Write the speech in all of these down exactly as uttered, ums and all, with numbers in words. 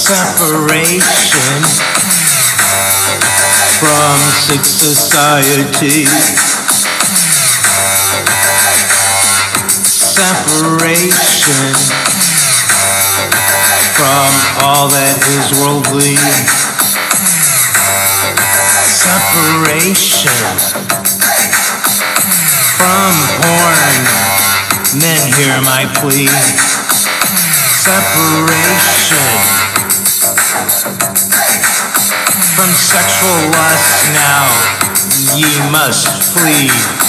Separation from sick society. Separation from all that is worldly. Separation from porn. Men hear my plea. Separation from sexual lust, now ye must flee.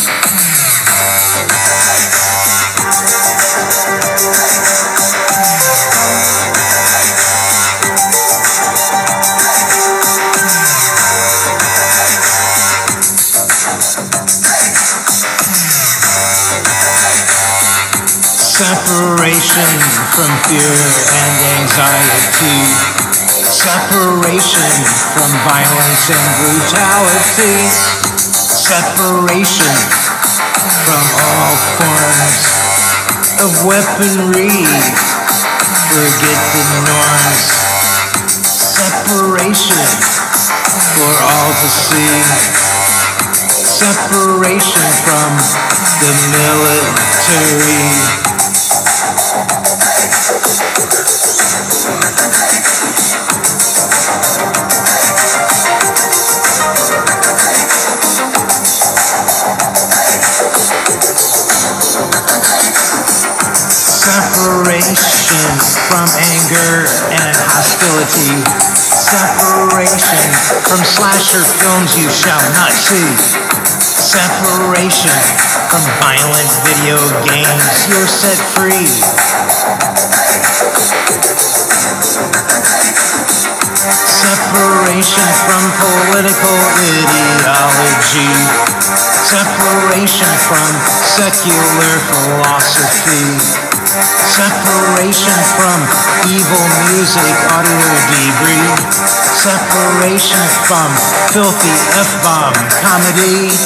Separation from fear and anxiety. Separation from violence and brutality. Separation from all forms of weaponry. Forget the norms. Separation for all to see. Separation from the military. Separation from anger and hostility. Separation from slasher films you shall not see. Separation from violent video games, you're set free. Separation from political ideology. Separation from secular philosophy. Separation from evil music, audio debris. Separation from filthy F-bomb comedy.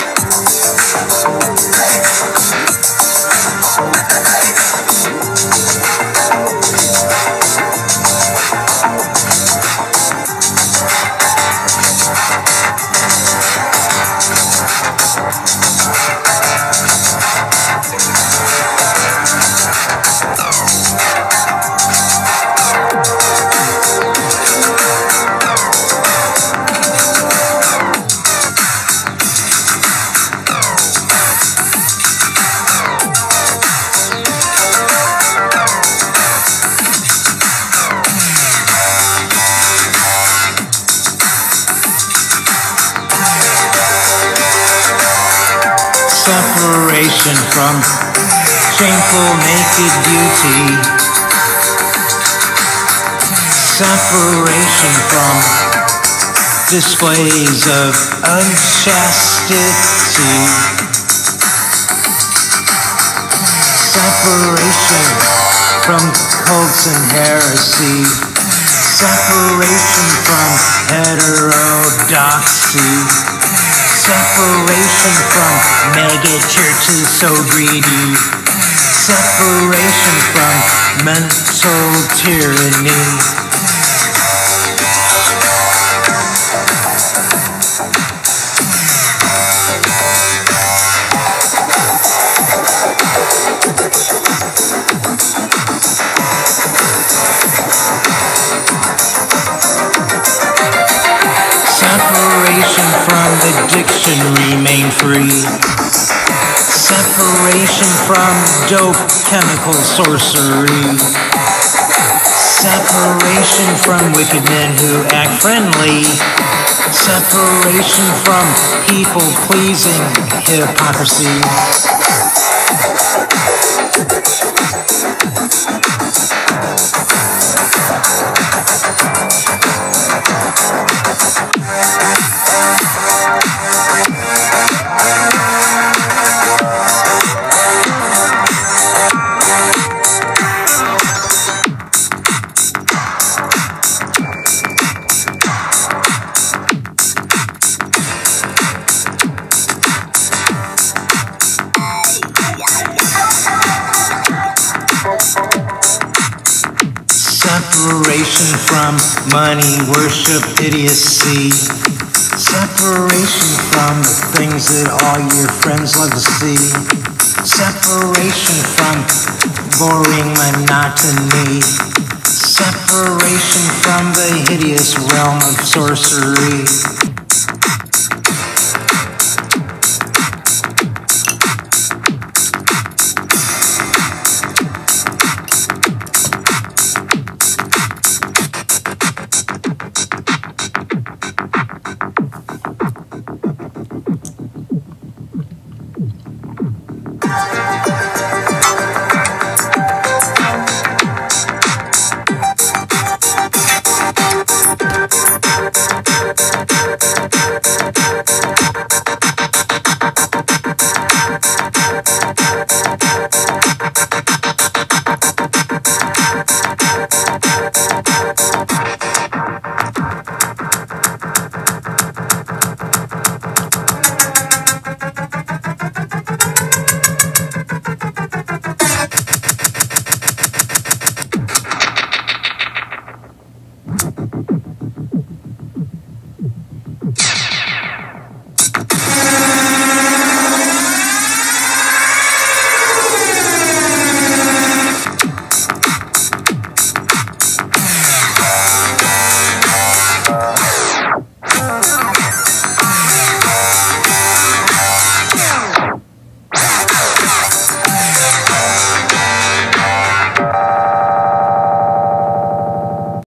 Separation from shameful naked beauty. Separation from displays of unchastity. Separation from cults and heresy. Separation from heterodoxy. Separation from mega churches so greedy. Separation from mental tyranny. Separation from addiction, remain free. Separation from dope chemical sorcery. Separation from wicked men who act friendly. Separation from people-pleasing hypocrisy. Separation from money, worship, idiocy. Separation from the things that all your friends love to see. Separation from boring monotony. Separation from the hideous realm of sorcery.